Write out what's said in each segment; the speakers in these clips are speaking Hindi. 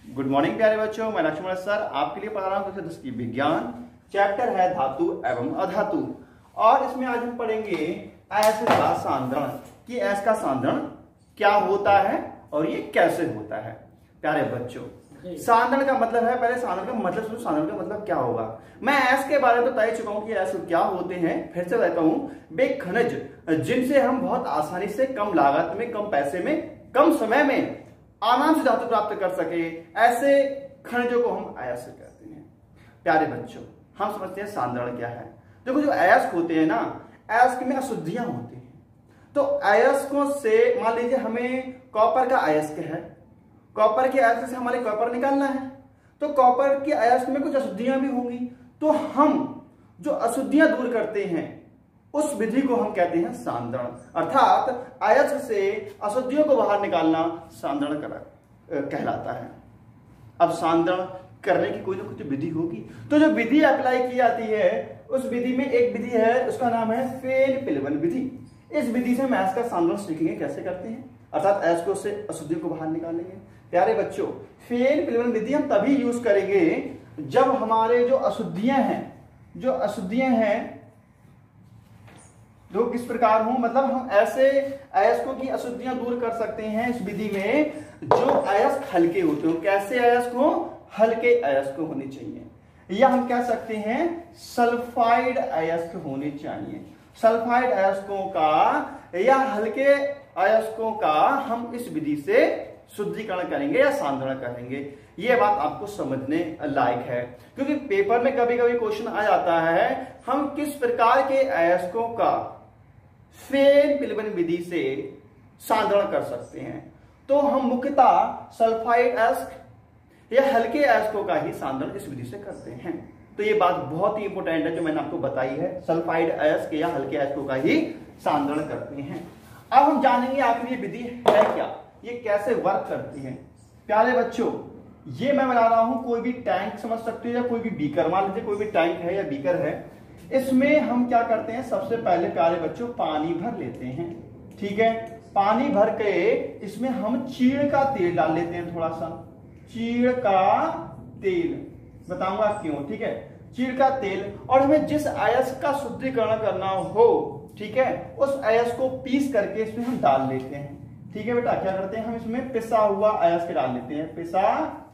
गुड मॉर्निंग प्यारे बच्चों, मैं लक्ष्मण सर आपके लिए पढ़ा रहा हूँ कक्षा 10 की विज्ञान। चैप्टर है धातु एवं अधातु और इसमें आज हम पढ़ेंगे अयस्क का सांद्रण कि अयस्क का सांद्रण क्या होता है और ये कैसे होता है। प्यारे बच्चों, सांद्रण का मतलब है, पहले सांद्रण का मतलब सुनो, सांद्रण का मतलब क्या होगा। मैं अयस्क के बारे में तो तय चुका हूं कि अयस्क क्या होते हैं। फिर से कहता हूं, वे खनिज जिनसे हम बहुत आसानी से कम लागत में, कम पैसे में, कम समय में आराम से धातु प्राप्त कर सके, ऐसे खनिजों को हम अयस्क कहते हैं। प्यारे बच्चों, हम समझते हैं सांद्रण क्या है। देखो, जो अयस्क होते हैं ना, अयस्क में अशुद्धियां होती हैं। तो अयस्कों से मान लीजिए हमें कॉपर का अयस्क है, कॉपर के अयस्क से हमारे कॉपर निकालना है, तो कॉपर के अयस्क में कुछ अशुद्धियां भी होंगी। तो हम जो अशुद्धियां दूर करते हैं उस विधि को हम कहते हैं सांद्रण, अर्थात अयस्क से अशुद्धियों को बाहर निकालना सांद्रण कहलाता है। अब सांद्रण करने की कोई ना कुछ विधि होगी, तो जो विधि अप्लाई की जाती है उस विधि में एक विधि है, उसका नाम है फेन-पिलवन विधि। इस विधि से हम अयस्क का सांद्रण सीखेंगे कैसे करते हैं, अर्थात अयस्कों से अशुद्धियों को बाहर निकालेंगे। प्यारे बच्चों, फेन-पिलवन विधि हम तभी यूज करेंगे जब हमारे जो अशुद्धियां हैं जो किस प्रकार हो, मतलब हम ऐसे अयस्कों की अशुद्धियां दूर कर सकते हैं इस विधि में जो अयस्क हल्के होते हो। कैसे अयस्क हो? हल्के अयस्क होने चाहिए, या हम कह सकते हैं सल्फाइड अयस्क होने चाहिए। सल्फाइड अयस्कों का या हल्के अयस्कों का हम इस विधि से शुद्धिकरण करेंगे या सांद्रण करेंगे। यह बात आपको समझने लायक है, क्योंकि पेपर में कभी कभी क्वेश्चन आ जाता है हम किस प्रकार के अयस्कों का फेन-पिलवन विधि से सांद्रण कर सकते हैं। तो हम मुख्यतः सल्फाइड अयस्क या हल्के अयस्कों का ही सांद्रण इस विधि से करते हैं। तो ये बात बहुत ही इंपॉर्टेंट है जो मैंने आपको बताई है, सल्फाइड अयस्क या हल्के अयस्कों का ही सांद्रण करते हैं। अब हम जानेंगे आखिर ये विधि है क्या, ये कैसे वर्क करती है। प्यारे बच्चों, ये मैं बता रहा हूं, कोई भी टैंक समझ सकते हो या कोई भी बीकर, मान लीजिए कोई भी टैंक है या बीकर है। इसमें हम क्या करते हैं, सबसे पहले प्यारे बच्चों पानी भर लेते हैं। ठीक है, पानी भर के इसमें हम चीड़ का तेल डाल लेते हैं, थोड़ा सा चीड़ का तेल, बताऊंगा क्यों। ठीक है, चीड़ का तेल, और हमें जिस अयस्क का शुद्धिकरण करना हो, ठीक है, उस अयस्क को पीस करके इसमें हम डाल लेते हैं। ठीक है बेटा, क्या करते हैं हम इसमें पिसा हुआ अयस्क डाल लेते हैं, पिसा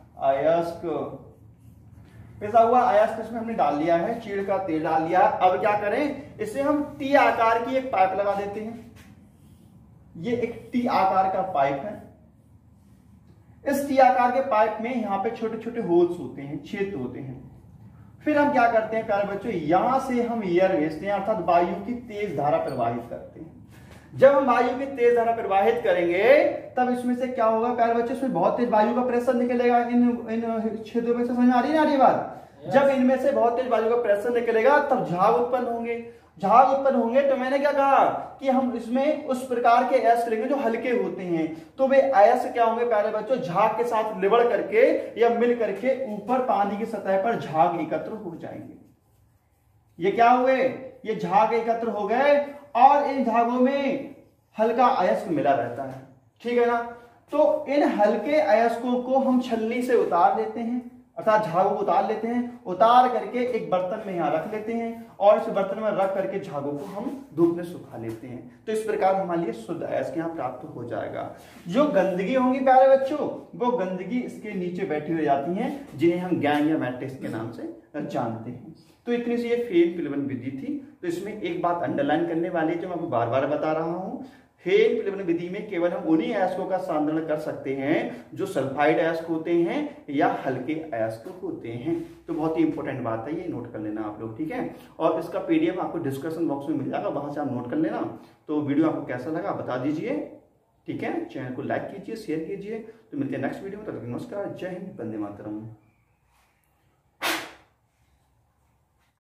हुआ अयस्क इसमें हमने डाल लिया है, चीड़ का तेल डाल लिया। अब क्या करें, इसे हम टी आकार की एक पाइप लगा देते हैं। ये एक टी आकार का पाइप है। इस टी आकार के पाइप में यहां पे छोटे छोटे होल्स होते हैं, छेद होते हैं। फिर हम क्या करते हैं प्यारे बच्चों, यहां से हम एयर भेजते हैं, अर्थात वायु की तेज धारा प्रवाहित करते हैं। जब हम वायु की तेज धारा प्रवाहित करेंगे तब इसमें से क्या होगा प्यारे बच्चों, इसमें बहुत तेज वायु का प्रेशर निकलेगा। इन छेदों में से समझ आ रही है बात। जब इनमें से बहुत तेज वायु का प्रेशर निकलेगा तब झाग उत्पन्न होंगे। झाग उत्पन्न होंगे तो मैंने क्या कहा कि हम इसमें उस प्रकार के अयस्क लेंगे जो हल्के होते हैं। तो वे अयस्क क्या होंगे प्यारे बच्चों, झाग के साथ लिबड़ करके या मिल करके ऊपर पानी की सतह पर झाग एकत्र हो जाएंगे। ये क्या हुए, ये झाग एकत्र हो गए और इन झागों में हल्का अयस्क मिला रहता है। ठीक है ना, तो इन हल्के अयस्कों को हम छलनी से उतार लेते हैं, अर्थात झागों को उतार लेते हैं। उतार करके एक बर्तन में यहां रख लेते हैं और इस बर्तन में रख करके झागों को हम धूप में सुखा लेते हैं। तो इस प्रकार हमारे लिए शुद्ध अयस्क यहाँ प्राप्त हो जाएगा। जो गंदगी होंगी प्यारे बच्चों, वो गंदगी इसके नीचे बैठी हुई जाती है, जिन्हें हम गैंग या मैट्रिक्स के नाम से जानते हैं। तो इतनी सी ये फेन-पिलवन विधि थी। तो इसमें एक बात अंडरलाइन करने वाली है जो मैं आपको बार बार बता रहा हूं, फेन-पिलवन विधि में केवल हम उन्हीं अयस्कों का सांद्रण कर सकते हैं जो सल्फाइड अयस्क होते हैं या हल्के अयस्क होते हैं। तो बहुत ही इंपॉर्टेंट बात है, ये नोट कर लेना आप लोग। ठीक है, और इसका पीडीएफ आपको डिस्क्रिप्शन बॉक्स में मिल जाएगा, वहां से आप नोट कर लेना। तो वीडियो आपको कैसा लगा बता दीजिए। ठीक है, चैनल को लाइक कीजिए, शेयर कीजिए। तो मिलते हैं नेक्स्ट वीडियो में, तब तक नमस्कार, जय हिंद, वंदे मातरम।